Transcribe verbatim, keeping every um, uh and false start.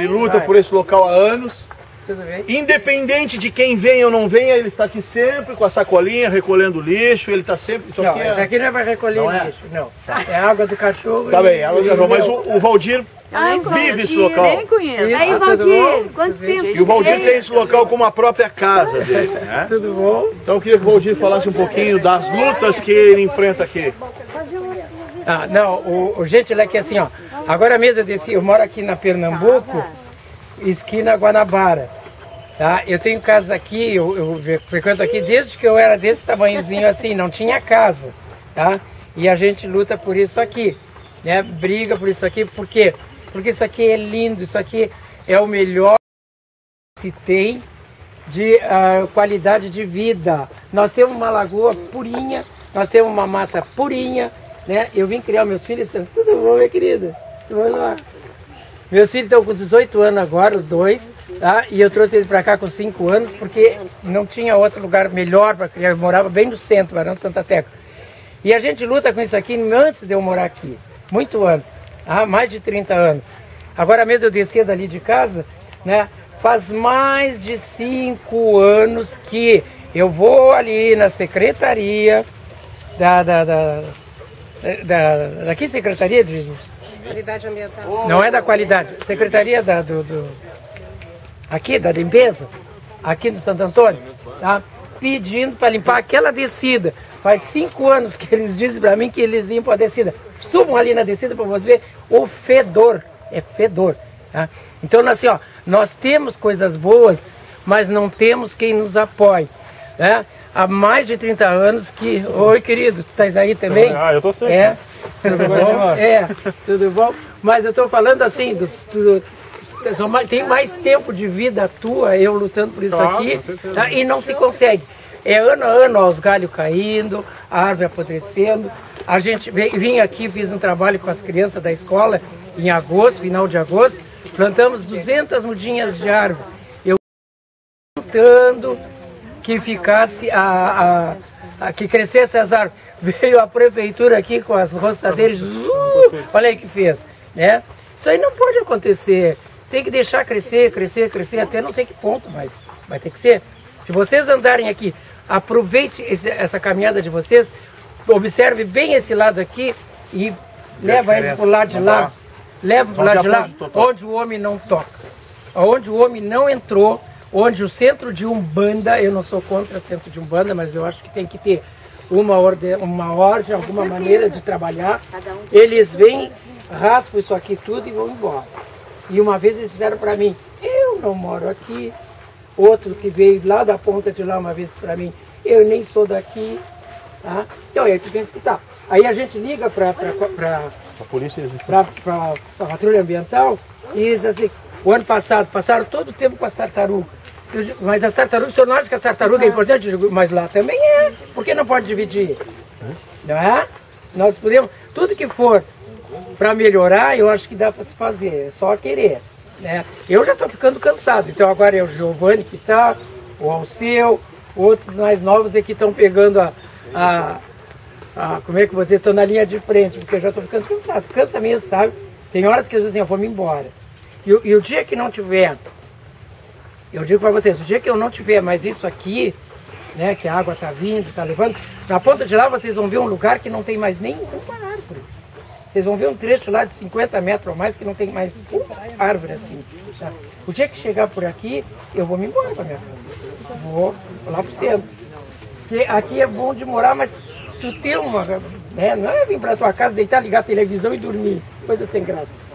luta Vai. por esse local há anos. Tudo bem? Independente de quem venha ou não venha, ele está aqui sempre com a sacolinha, recolhendo lixo, ele está sempre... Isso Não, aqui é... isso aqui não é para recolher Não é? lixo, não. É água do cachorro. Tá e- bem, água do e cachorro, mas meu. o, o Valdir Ah, vive esse eu local. nem conheço. Isso. Aí, Ah, tudo Valdir, bom? quanto Tudo bem? tempo? E o Valdir tem esse local como a própria casa dele, né? Tudo bom? Então eu queria que o Valdir falasse um pouquinho das lutas que ele enfrenta aqui. Ah, não, o, o gente lá que assim, ó. Agora mesmo eu desci, eu moro aqui na Pernambuco, esquina Guanabara. Tá? Eu tenho casa aqui, eu, eu frequento aqui desde que eu era desse tamanhozinho assim, não tinha casa, tá? E a gente luta por isso aqui, né? Briga por isso aqui, por quê? Porque isso aqui é lindo, isso aqui é o melhor que se tem de uh, qualidade de vida. Nós temos uma lagoa purinha, nós temos uma mata purinha, né? Eu vim criar meus filhos, tudo bom, minha querida? Tudo bom lá? Meus filhos estão com dezoito anos agora, os dois, tá? E eu trouxe eles para cá com cinco anos, porque não tinha outro lugar melhor para criar. Eu morava bem no centro, Barão de Santa Tecla. E a gente luta com isso aqui antes de eu morar aqui, muito antes, há mais de trinta anos. Agora mesmo eu descia dali de casa, né? Faz mais de cinco anos que eu vou ali na secretaria da... da, da, da daqui secretaria de... Qualidade ambiental. Não é da qualidade, secretaria da, do, do... aqui da limpeza, aqui do Santo Antônio, tá? Pedindo para limpar aquela descida. Faz cinco anos que eles dizem para mim que eles limpam a descida. Subam ali na descida para você ver o fedor, é fedor, tá? Então assim, ó, nós temos coisas boas, mas não temos quem nos apoie, né? Há mais de trinta anos que... Oi, querido, tu estás aí também? Ah, eu tô sempre. É, tudo bom? É, tudo bom? Mas eu estou falando assim, dos, do, são mais- tem mais tempo de vida tua, eu lutando por isso Claro, aqui, com certeza. tá? E não se consegue. É ano a ano, ó, os galhos caindo, a árvore apodrecendo. A gente ve- vinha aqui, fiz um trabalho com as crianças da escola, em agosto, final de agosto, plantamos duzentas mudinhas de árvore. Eu tentando que ficasse a, a, a que crescesse as árvores. Veio a prefeitura aqui com as roçadeiras, uh, olha aí que fez, né? Isso aí não pode acontecer. Tem que deixar crescer, crescer, crescer até não sei que ponto, mas vai ter que ser. Se vocês andarem aqui, aproveite esse, essa caminhada de vocês, observe bem esse lado aqui e leva eles para o lado de lá, leva para o lado de lá, onde o homem não toca, onde o homem não entrou, onde o centro de Umbanda, eu não sou contra o centro de Umbanda, mas eu acho que tem que ter uma ordem, uma ordem, alguma maneira de trabalhar. Eles vêm, raspam isso aqui tudo e vão embora. E uma vez eles disseram para mim, eu não moro aqui. Outro que veio lá da ponta de lá uma vez para mim, eu nem sou daqui. Tá? Então aí tu tem que escutar. Aí a gente liga para A polícia existe. para a patrulha ambiental e diz assim, o ano passado passaram todo o tempo com as tartarugas. Eu digo, mas as tartarugas, o senhor não acha que as tartarugas é importante? Eu digo, mas lá também é. Por que não pode dividir? Não é? Nós podemos, tudo que for para melhorar, eu acho que dá para se fazer, é só querer. Né? Eu já estou ficando cansado, então agora é o Giovanni que está, o Alceu, outros mais novos é que estão pegando a, a, a, como é que você estou na linha de frente, porque eu já estou ficando cansado, cansa mesmo, sabe? Tem horas que eu digo assim, eu vou me embora. E, e o dia que não tiver, eu digo para vocês, o dia que eu não tiver mais isso aqui, né, que a água está vindo, está levando, na ponta de lá vocês vão ver um lugar que não tem mais nenhuma árvore. Vocês vão ver um trecho lá de cinquenta metros ou mais que não tem mais uma árvore assim. Tá? O dia que chegar por aqui, eu vou me embora para minha casa. Vou lá para o centro. Porque aqui é bom de morar, mas tu tem uma... Né, não é vir para tua casa, deitar, ligar a televisão e dormir. Coisa sem graça.